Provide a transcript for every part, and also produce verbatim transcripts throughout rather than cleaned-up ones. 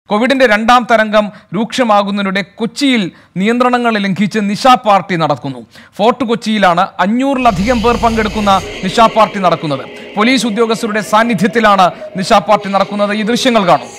കോവിഡിന്റെ രണ്ടാം തരംഗം രൂക്ഷമാകുന്നതിനിടെ കൊച്ചിയിൽ നിയന്ത്രണങ്ങൾ ലംഘിച്ച് നിശാ പാർട്ടി നടക്കുന്നു. ഫോർട്ട് കൊച്ചിയിലാണ് അഞ്ഞൂറിലധികം പേർ പങ്കെടുക്കുന്ന നിശാ പാർട്ടി നടക്കുന്നത്. പോലീസ് ഉദ്യോഗസ്ഥരുടെ സാന്നിധ്യത്തിലാണ് നിശാ പാർട്ടി നടക്കുന്നത്. ഈ ദൃശ്യങ്ങൾ കാണും.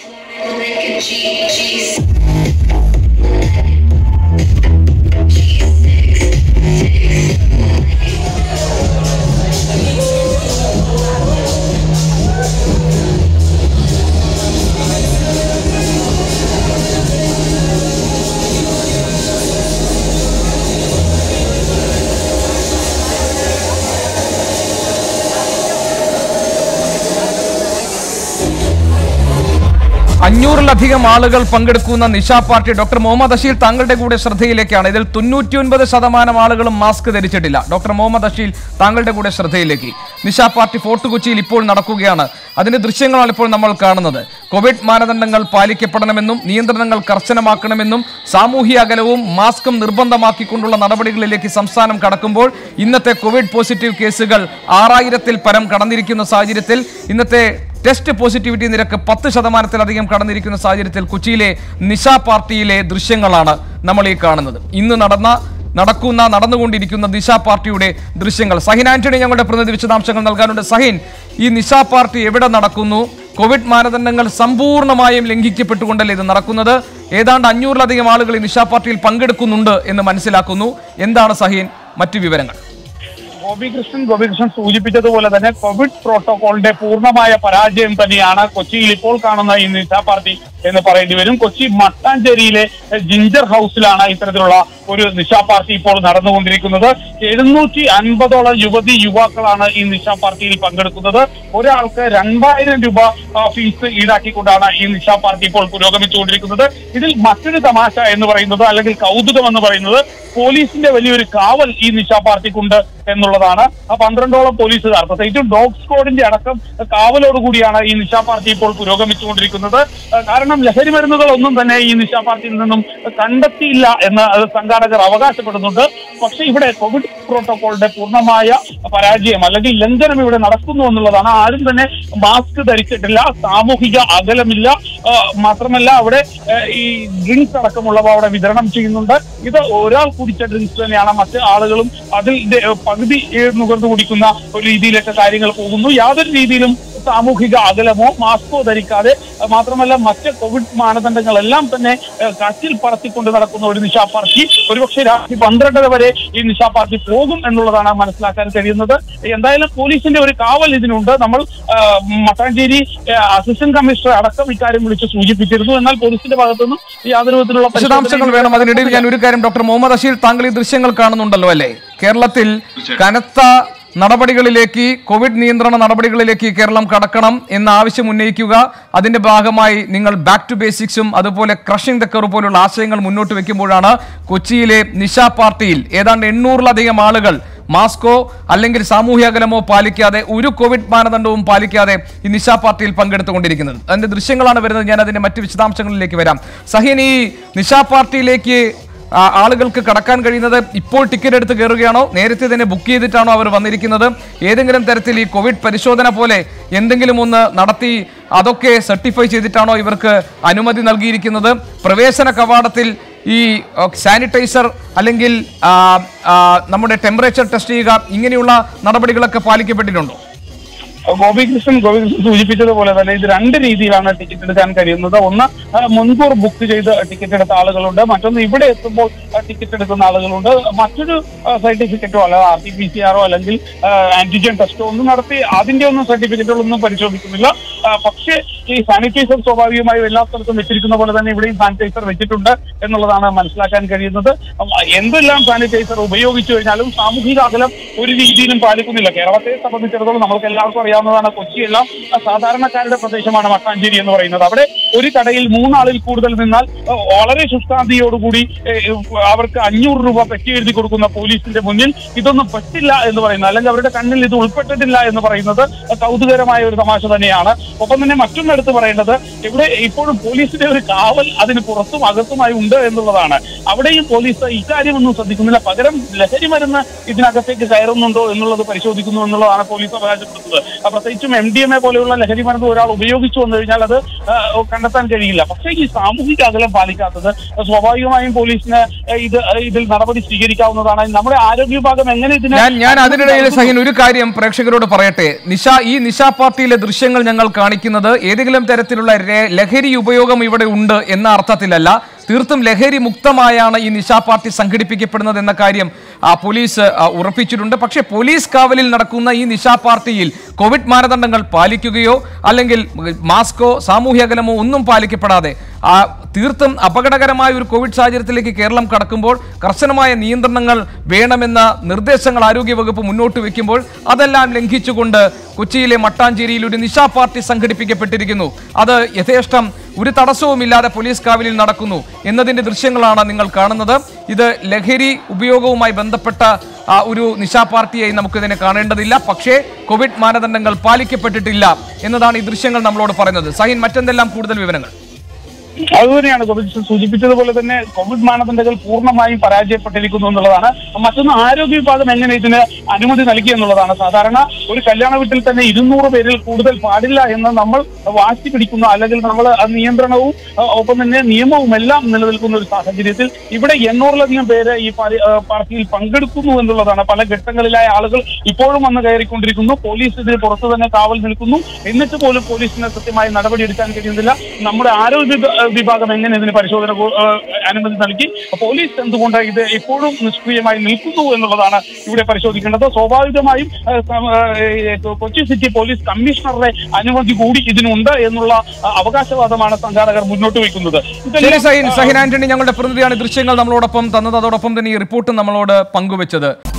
അഞ്ഞൂറിലധികം ആളുകൾ പങ്കെടുക്കുന്ന നിശാ പാർട്ടി ഡോക്ടർ മുഹമ്മദ് അഷീൽ താങ്കളുടെ കൂടെ ശ്രദ്ധയിലേക്കാണ്. ഇതിൽ തൊണ്ണൂറ്റി ഒൻപത് ശതമാനം ആളുകളും മാസ്ക് ധരിച്ചിട്ടില്ല. ഡോക്ടർ മുഹമ്മദ് അഷീൽ താങ്കളുടെ കൂടെ ശ്രദ്ധയിലേക്ക്. നിശാ പാർട്ടി ഫോർട്ട് കൊച്ചിയിൽ ഇപ്പോൾ നടക്കുകയാണ്. അതിന്റെ ദൃശ്യങ്ങളാണ് ഇപ്പോൾ നമ്മൾ കാണുന്നത്. കോവിഡ് മാനദണ്ഡങ്ങൾ പാലിക്കപ്പെടണമെന്നും നിയന്ത്രണങ്ങൾ കർശനമാക്കണമെന്നും സാമൂഹ്യ അകലവും മാസ്കും നിർബന്ധമാക്കിക്കൊണ്ടുള്ള നടപടികളിലേക്ക് സംസ്ഥാനം കടക്കുമ്പോൾ ഇന്നത്തെ കോവിഡ് പോസിറ്റീവ് കേസുകൾ ആറായിരത്തിൽ പരം കടന്നിരിക്കുന്ന സാഹചര്യത്തിൽ ഇന്നത്തെ ടെസ്റ്റ് പോസിറ്റിവിറ്റി നിരക്ക് പത്ത് ശതമാനത്തിലധികം കടന്നിരിക്കുന്ന സാഹചര്യത്തിൽ കൊച്ചിയിലെ നിശാ പാർട്ടിയിലെ ദൃശ്യങ്ങളാണ് നമ്മൾ ഈ കാണുന്നത്. ഇന്ന് നടന്ന നടക്കുന്ന നടന്നുകൊണ്ടിരിക്കുന്ന നിശാ പാർട്ടിയുടെ ദൃശ്യങ്ങൾ സഹിൻ ആന്റണി ഞങ്ങളുടെ പ്രതിനിധി വിശദാംശങ്ങൾ നൽകാനുണ്ട്. സഹിൻ, ഈ നിശാ പാർട്ടി എവിടെ നടക്കുന്നു? കോവിഡ് മാനദണ്ഡങ്ങൾ സമ്പൂർണ്ണമായും ലംഘിക്കപ്പെട്ടുകൊണ്ടല്ലേ ഇത് നടക്കുന്നത്? ഏതാണ്ട് അഞ്ഞൂറിലധികം ആളുകൾ ഈ നിശാ പാർട്ടിയിൽ പങ്കെടുക്കുന്നുണ്ട് എന്ന് മനസ്സിലാക്കുന്നു. എന്താണ് സഹിൻ മറ്റു വിവരങ്ങൾ? ഗോപികൃഷ്ണൻ ഗോപികൃഷ്ണൻ സൂചിപ്പിച്ചതുപോലെ തന്നെ കോവിഡ് പ്രോട്ടോകോളിന്റെ പൂർണ്ണമായ പരാജയം തന്നെയാണ് കൊച്ചിയിൽ ഇപ്പോൾ കാണുന്ന ഈ നിശാ പാർട്ടി എന്ന് പറയേണ്ടി വരും. കൊച്ചി മട്ടാഞ്ചേരിയിലെ ജിഞ്ചർ ഹൗസിലാണ് ഇത്തരത്തിലുള്ള ഒരു നിശാ പാർട്ടി ഇപ്പോൾ നടന്നുകൊണ്ടിരിക്കുന്നത്. എഴുന്നൂറ്റി അൻപതോളം യുവതി യുവാക്കളാണ് ഈ നിശാ പാർട്ടിയിൽ പങ്കെടുക്കുന്നത്. ഒരാൾക്ക് രണ്ടായിരം രൂപ ഫീസ് ഈടാക്കിക്കൊണ്ടാണ് ഈ നിശാ പാർട്ടി ഇപ്പോൾ പുരോഗമിച്ചുകൊണ്ടിരിക്കുന്നത്. ഇതിൽ മറ്റൊരു തമാശ എന്ന് പറയുന്നത്, അല്ലെങ്കിൽ കൗതുകം എന്ന് പറയുന്നത്, പോലീസിന്റെ വലിയൊരു കാവൽ ഈ നിശാ പാർട്ടിക്കുണ്ട് എന്നുള്ളതാണ്. ആ പന്ത്രണ്ടോളം പോലീസുകാർ, പ്രത്യേകിച്ചും ഡോഗ് സ്ക്വാഡിന്റെ അടക്കം കാവലോടുകൂടിയാണ് ഈ നിശാ പാർട്ടി ഇപ്പോൾ പുരോഗമിച്ചുകൊണ്ടിരിക്കുന്നത്. കാരണം ലഹരി മരുന്നുകളൊന്നും തന്നെ ഈ നിശാ പാർട്ടിയിൽ നിന്നും കണ്ടെത്തിയില്ല എന്ന് സംഘാടകർ അവകാശപ്പെടുന്നുണ്ട്. പക്ഷേ ഇവിടെ കോവിഡ് പ്രോട്ടോകോളിന്റെ പൂർണ്ണമായ പരാജയം അല്ലെങ്കിൽ ലംഘനം ഇവിടെ നടക്കുന്നു എന്നുള്ളതാണ്. ആരും തന്നെ മാസ്ക് ധരിച്ചിട്ടില്ല, സാമൂഹിക അകലമില്ല. മാത്രമല്ല അവിടെ ഈ ഡ്രിങ്ക്സ് അടക്കമുള്ളവ അവിടെ വിതരണം ചെയ്യുന്നുണ്ട്. ഇത് ഒരാൾ കുടിച്ച ഡ്രിങ്ക്സ് തന്നെയാണ്. മറ്റ് ആളുകളും അതിൽ പകുതി നുകർന്നു കുടിക്കുന്ന ഒരു രീതിയിലൊക്കെ കാര്യങ്ങൾ പോകുന്നു. യാതൊരു രീതിയിലും സാമൂഹിക അകലമോ മാസ്കോ ധരിക്കാതെ, മാത്രമല്ല മറ്റ് കോവിഡ് മാനദണ്ഡങ്ങളെല്ലാം തന്നെ കാറ്റിൽ പറത്തിക്കൊണ്ട് നടക്കുന്ന ഒരു നിശാ പാർട്ടി ഒരുപക്ഷെ രാത്രി പന്ത്രണ്ടര വരെ ഈ നിശാ പാർട്ടി പോകും എന്നുള്ളതാണ് മനസ്സിലാക്കാൻ കഴിയുന്നത്. എന്തായാലും പോലീസിന്റെ ഒരു കാവൽ ഇതിനുണ്ട്. നമ്മൾ മട്ടാഞ്ചേരി അസിസ്റ്റന്റ് കമ്മീഷണർ അടക്കം ഇക്കാര്യം വിളിച്ച് സൂചിപ്പിച്ചിരുന്നു. എന്നാൽ പോലീസിന്റെ ഭാഗത്തുനിന്നും യാതൊരു വിധത്തിലുള്ള വിശദാംശങ്ങൾ വേണം. അതിനിടയിൽ ഞാൻ ഒരു കാര്യം, ഡോക്ടർ മുഹമ്മദ് അഷീൽ, താങ്കൾ ഈ ദൃശ്യങ്ങൾ കാണുന്നുണ്ടല്ലോ അല്ലേ? കേരളത്തിൽ കനത്ത നടപടികളിലേക്ക്, കോവിഡ് നിയന്ത്രണ നടപടികളിലേക്ക് കേരളം കടക്കണം എന്ന ആവശ്യം ഉന്നയിക്കുക, അതിന്റെ ഭാഗമായി നിങ്ങൾ ബാക്ക് ടു ബേസിക്സും അതുപോലെ ക്രഷിംഗ് ദ കർവ് പോലുള്ള ആശയങ്ങൾ മുന്നോട്ട് വെക്കുമ്പോഴാണ് കൊച്ചിയിലെ നിശാ പാർട്ടിയിൽ ഏതാണ്ട് എണ്ണൂറിലധികം ആളുകൾ മാസ്കോ അല്ലെങ്കിൽ സാമൂഹ്യ അകലമോ പാലിക്കാതെ, ഒരു കോവിഡ് മാനദണ്ഡവും പാലിക്കാതെ ഈ നിശാ പാർട്ടിയിൽ പങ്കെടുത്തുകൊണ്ടിരിക്കുന്നത്. അതിന്റെ ദൃശ്യങ്ങളാണ് വരുന്നത്. ഞാൻ അതിന്റെ മറ്റ് വിശദാംശങ്ങളിലേക്ക് വരാം. സഹിൻ, ഈ നിശാ പാർട്ടിയിലേക്ക് ആളുകൾക്ക് കടക്കാൻ കഴിയുന്നത് ഇപ്പോൾ ടിക്കറ്റ് എടുത്ത് കയറുകയാണോ, നേരത്തെ തന്നെ ബുക്ക് ചെയ്തിട്ടാണോ അവർ വന്നിരിക്കുന്നത്? ഏതെങ്കിലും തരത്തിൽ ഈ കോവിഡ് പരിശോധന പോലെ എന്തെങ്കിലും ഒന്ന് നടത്തി അതൊക്കെ സർട്ടിഫൈ ചെയ്തിട്ടാണോ ഇവർക്ക് അനുമതി നൽകിയിരിക്കുന്നത്? പ്രവേശന കവാടത്തിൽ ഈ സാനിറ്റൈസർ അല്ലെങ്കിൽ നമ്മുടെ ടെമ്പറേച്ചർ ടെസ്റ്റ് ചെയ്യുക, ഇങ്ങനെയുള്ള നടപടികളൊക്കെ പാലിക്കപ്പെട്ടിട്ടുണ്ടോ? ഗോപികൃഷ്ണൻ ഗോപികൃഷ്ണൻ സൂചിപ്പിച്ചതുപോലെ തന്നെ ഇത് രണ്ട് രീതിയിലാണ് ടിക്കറ്റ് എടുക്കാൻ കഴിയുന്നത്. ഒന്ന്, മുൻകൂർ ബുക്ക് ചെയ്ത് ടിക്കറ്റ് എടുത്ത ആളുകളുണ്ട്. മറ്റൊന്ന്, ഇവിടെ എത്തുമ്പോൾ ടിക്കറ്റ് എടുക്കുന്ന ആളുകളുണ്ട്. മറ്റൊരു സർട്ടിഫിക്കറ്റോ അല്ല ആർ ടി പി സി ആറോ അല്ലെങ്കിൽ ആന്റിജൻ ടെസ്റ്റോ ഒന്നും നടത്തി അതിന്റെ ഒന്നും സർട്ടിഫിക്കറ്റുകളൊന്നും പരിശോധിക്കുന്നില്ല. പക്ഷേ ഈ സാനിറ്റൈസർ സ്വാഭാവികമായും എല്ലാ സ്ഥലത്തും വെച്ചിരിക്കുന്ന പോലെ തന്നെ ഇവിടെയും സാനിറ്റൈസർ വെച്ചിട്ടുണ്ട് എന്നുള്ളതാണ് മനസ്സിലാക്കാൻ കഴിയുന്നത്. എന്തെല്ലാം സാനിറ്റൈസർ ഉപയോഗിച്ചു കഴിഞ്ഞാലും സാമൂഹിക അകലം ഒരു രീതിയിലും പാലിക്കുന്നില്ല. കേരളത്തെ സംബന്ധിച്ചിടത്തോളം നമ്മൾക്ക് എല്ലാവർക്കും അറിയാവുന്നതാണ്, കൊച്ചിയെല്ലാം സാധാരണക്കാരുടെ പ്രദേശമാണ് മട്ടാഞ്ചേരി എന്ന് പറയുന്നത്. അവിടെ ഒരു കടയിൽ മൂന്നാളിൽ കൂടുതൽ നിന്നാൽ വളരെ ശുഷ്കാന്തിയോടുകൂടി അവർക്ക് അഞ്ഞൂറ് രൂപ പെറ്റി എഴുതി കൊടുക്കുന്ന പോലീസിന്റെ മുന്നിൽ ഇതൊന്നും പറ്റില്ല എന്ന് പറയുന്നത്, അല്ലെങ്കിൽ അവരുടെ കണ്ണിൽ ഇത് ഉൾപ്പെട്ടിട്ടില്ല എന്ന് പറയുന്നത് കൗതുകരമായ ഒരു തമാശ തന്നെയാണ്. ഒപ്പം തന്നെ മറ്റൊന്ന് എടുത്തു പറയേണ്ടത് ഇവിടെ ഇപ്പോഴും പോലീസിന്റെ ഒരു കാവൽ അതിന് പുറത്തും അകത്തുമായി ഉണ്ട് എന്നുള്ളതാണ്. അവിടെയും പോലീസ് ഇക്കാര്യമൊന്നും ശ്രദ്ധിക്കുന്നില്ല. പകരം ലഹരി മരുന്ന് ഇതിനകത്തേക്ക് കയറുന്നുണ്ടോ എന്നുള്ളത് പരിശോധിക്കുന്നു എന്നുള്ളതാണ് പോലീസ് അവകാശപ്പെടുന്നത്. പ്രത്യേകിച്ചും എം ഡി എം എ പോലെയുള്ള ലഹരി മരുന്ന് ഒരാൾ ഉപയോഗിച്ചു വന്നു കഴിഞ്ഞാൽ അത് കണ്ടെത്താൻ കഴിയില്ല. പക്ഷേ ഈ സാമൂഹിക അകലം പാലിക്കാത്തത് സ്വാഭാവികമായും പോലീസിന് ഇത് ഇതിൽ നടപടി സ്വീകരിക്കാവുന്നതാണ്. നമ്മുടെ ആരോഗ്യ വിഭാഗം എങ്ങനെ ഇതിനെ ഞാൻ അതിനിടയിൽ സഹിൻ ഒരു കാര്യം പ്രേക്ഷകരോട് പറയട്ടെ. നിശ ഈ നിശാ പാർട്ടിയിലെ ദൃശ്യങ്ങൾ ഞങ്ങൾ കാണിക്കുന്നത് ഏതെങ്കിലും തരത്തിലുള്ള ലഹരി ഉപയോഗം ഇവിടെ ഉണ്ട് എന്ന അർത്ഥത്തിലല്ല. തീർത്തും ലഹരി മുക്തമായാണ് ഈ നിശാ പാർട്ടി സംഘടിപ്പിക്കപ്പെടുന്നത് എന്ന കാര്യം പോലീസ് ഉറപ്പിച്ചിട്ടുണ്ട്. പക്ഷേ പോലീസ് കാവലിൽ നടക്കുന്ന ഈ നിശാ പാർട്ടിയിൽ കോവിഡ് മാനദണ്ഡങ്ങൾ പാലിക്കുകയോ അല്ലെങ്കിൽ മാസ്കോ സാമൂഹ്യ അകലമോ ഒന്നും പാലിക്കപ്പെടാതെ ആ തീർത്തും അപകടകരമായ ഒരു കോവിഡ് സാഹചര്യത്തിലേക്ക് കേരളം കടക്കുമ്പോൾ കർശനമായ നിയന്ത്രണങ്ങൾ വേണമെന്ന നിർദ്ദേശങ്ങൾ ആരോഗ്യവകുപ്പ് മുന്നോട്ട് വെക്കുമ്പോൾ അതെല്ലാം ലംഘിച്ചുകൊണ്ട് കൊച്ചിയിലെ മട്ടാഞ്ചേരിയിൽ ഒരു നിശാ പാർട്ടി സംഘടിപ്പിക്കപ്പെട്ടിരിക്കുന്നു. അത് യഥേഷ്ടം ഒരു തടസ്സവുമില്ലാതെ പോലീസ് കാവലിൽ നടക്കുന്നു എന്നതിന്റെ ദൃശ്യങ്ങളാണ് നിങ്ങൾ കാണുന്നത്. ഇത് ലഹരി ഉപയോഗവുമായി ബന്ധപ്പെട്ട ഒരു നിശാ പാർട്ടിയായി നമുക്കിതിനെ കാണേണ്ടതില്ല. പക്ഷേ കോവിഡ് മാനദണ്ഡങ്ങൾ പാലിക്കപ്പെട്ടിട്ടില്ല എന്നതാണ് ഈ ദൃശ്യങ്ങൾ നമ്മളോട് പറയുന്നത്. സഹിൻ, മറ്റെന്തെല്ലാം കൂടുതൽ വിവരങ്ങൾ? അതുതന്നെയാണ് ഗോപികൃഷ്ണൻ സൂചിപ്പിച്ചതുപോലെ തന്നെ കോവിഡ് മാനദണ്ഡങ്ങൾ പൂർണ്ണമായും പരാജയപ്പെട്ടിരിക്കുന്നു എന്നുള്ളതാണ്. മറ്റൊന്ന് ആരോഗ്യ വിഭാഗം എങ്ങനെ ഇതിന് അനുമതി നൽകി എന്നുള്ളതാണ്. സാധാരണ ഒരു കല്യാണ വീട്ടിൽ തന്നെ ഇരുന്നൂറ് പേരിൽ കൂടുതൽ പാടില്ല എന്ന് നമ്മൾ വാശി പിടിക്കുന്ന അല്ലെങ്കിൽ നമ്മൾ നിയന്ത്രണവും ഒപ്പം തന്നെ നിയമവും എല്ലാം നിലനിൽക്കുന്ന ഒരു സാഹചര്യത്തിൽ ഇവിടെ എണ്ണൂറിലധികം പേര് ഈ പാർട്ടിയിൽ പങ്കെടുക്കുന്നു എന്നുള്ളതാണ്. പല ഘട്ടങ്ങളിലായ ആളുകൾ ഇപ്പോഴും വന്ന് കയറിക്കൊണ്ടിരിക്കുന്നു. പോലീസ് ഇതിന് പുറത്തു തന്നെ കാവൽ നിൽക്കുന്നു. എന്നിട്ട് പോലും പോലീസിന് കൃത്യമായി നടപടിയെടുക്കാൻ കഴിയുന്നില്ല. നമ്മുടെ ആരോഗ്യ വിഭാഗം എങ്ങനെ ഇതിന് പരിശോധന അനുമതി നൽകി? പോലീസ് എന്തുകൊണ്ട് ഇത് എപ്പോഴും നിഷ്ക്രിയമായി നിൽക്കുന്നു എന്നുള്ളതാണ് ഇവിടെ പരിശോധിക്കേണ്ടത്. സ്വാഭാവികമായും കൊച്ചി സിറ്റി പോലീസ് കമ്മീഷണറുടെ അനുമതി കൂടി ഇതിനുണ്ട് എന്നുള്ള അവകാശവാദമാണ് സംഘാടകർ മുന്നോട്ട് വയ്ക്കുന്നത്. സഹിൻ ആന്റണി ഞങ്ങളുടെ പ്രതിനിധിയാണ് ദൃശ്യങ്ങൾ നമ്മളോടൊപ്പം തന്നത്. അതോടൊപ്പം തന്നെ ഈ റിപ്പോർട്ട് നമ്മളോട് പങ്കുവച്ചത്.